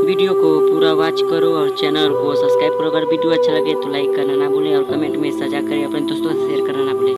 Video को पूरा watch करो और चैनल को सब्सक्राइब करो। अगर वीडियो अच्छा लगे तो लाइक करना ना भूलें और कमेंट में साझा करें, अपने दोस्तों से शेयर करना